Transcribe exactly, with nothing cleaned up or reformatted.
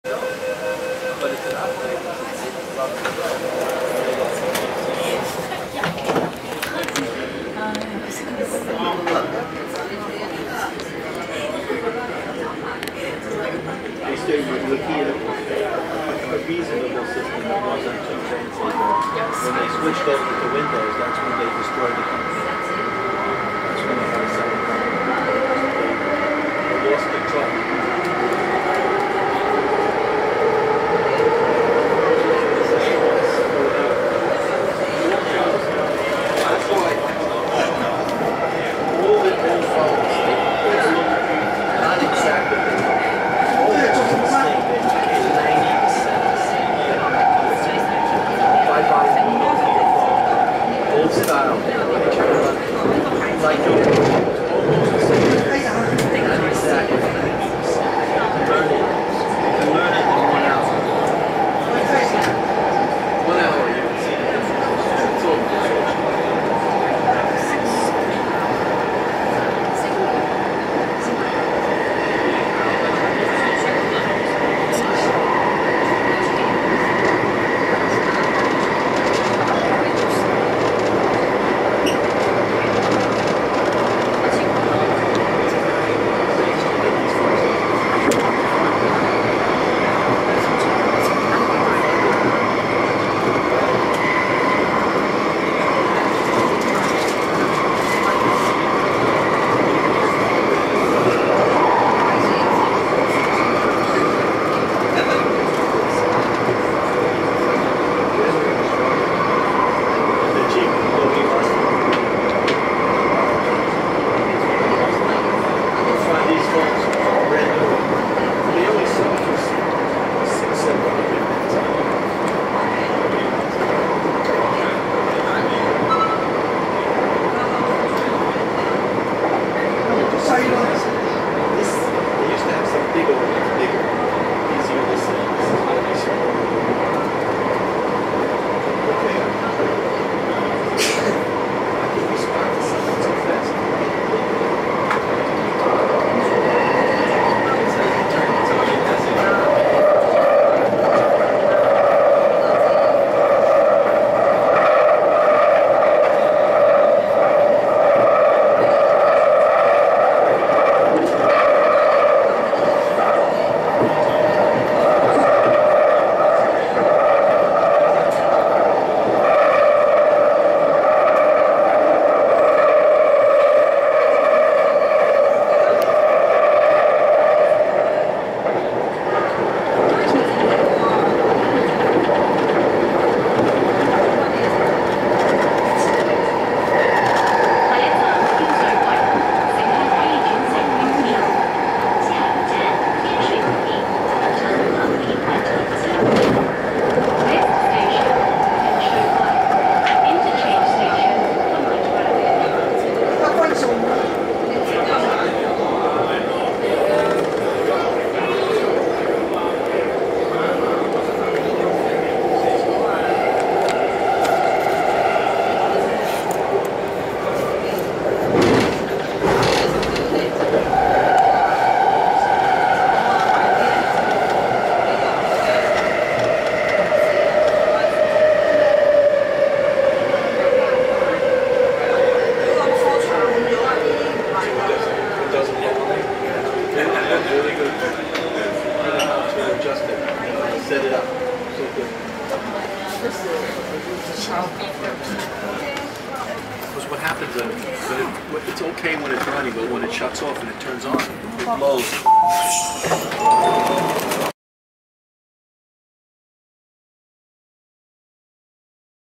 A reasonable system that wasn't too fancy. When they switched over to Windows, that's when they destroyed the company. That's when they had to sell the company. They lost control. Because what happens, uh, when it, it's okay when it's running, but when it shuts off and it turns on, it blows.